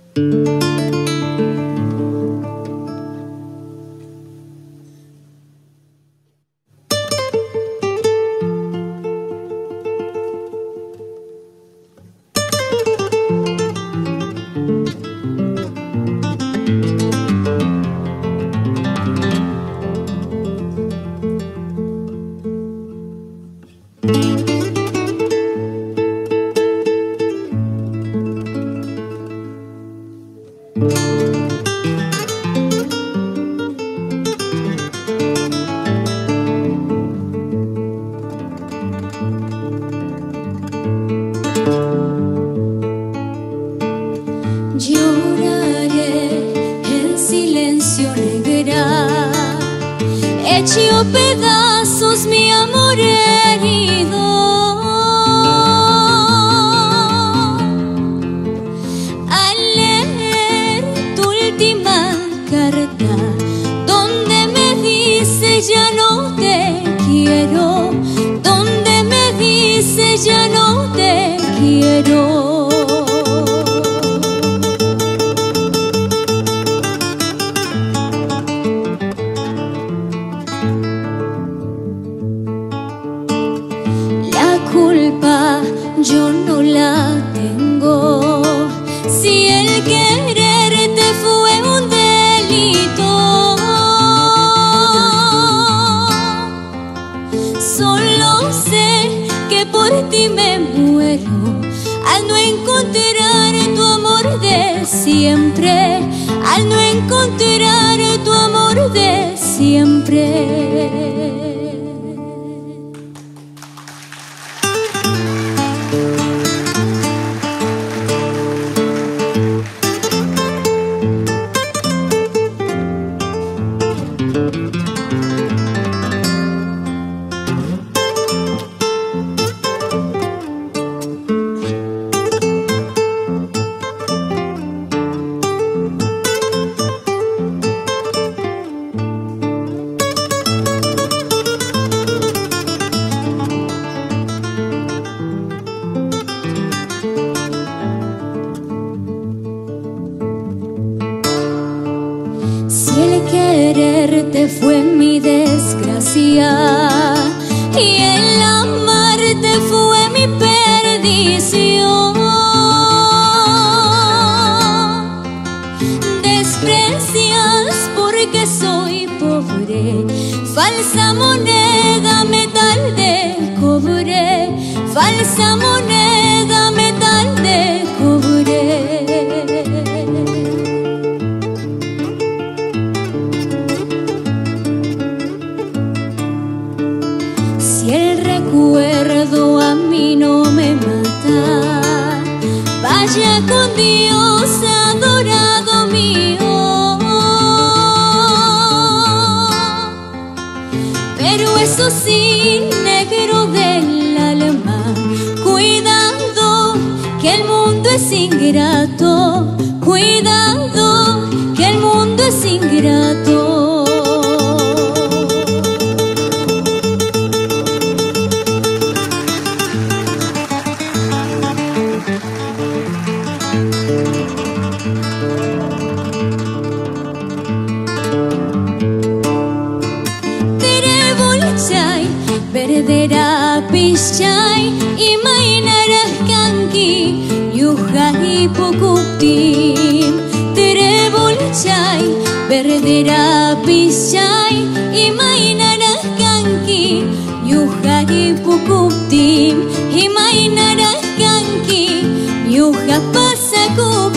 Hecho pedazos mi amor herido, al leer tu última carta donde me dice ya no te quiero, donde me dice ya no te quiero. Yo no la tengo, si el quererte fue un delito. Solo sé que por ti me muero al no encontrar tu amor de siempre, al no encontrar tu amor de siempre. Quererte fue mi desgracia y el amarte fue mi perdición. Desprecias porque soy pobre, falsa moneda, metal de cobre, falsa moneda, metal de cobre. Si el recuerdo a mí no me mata, vaya con Dios, adorado mío. Pero eso sí, negro del alma, cuidado que el mundo es ingrato, cuidado que el mundo es ingrato. Verdera pischai y mainaras kanki yuja hipokuptim. Terebolchai verdera pischai y mainaras kanki yuja hipokuptim. Y mainaras kanki yuja pasakup.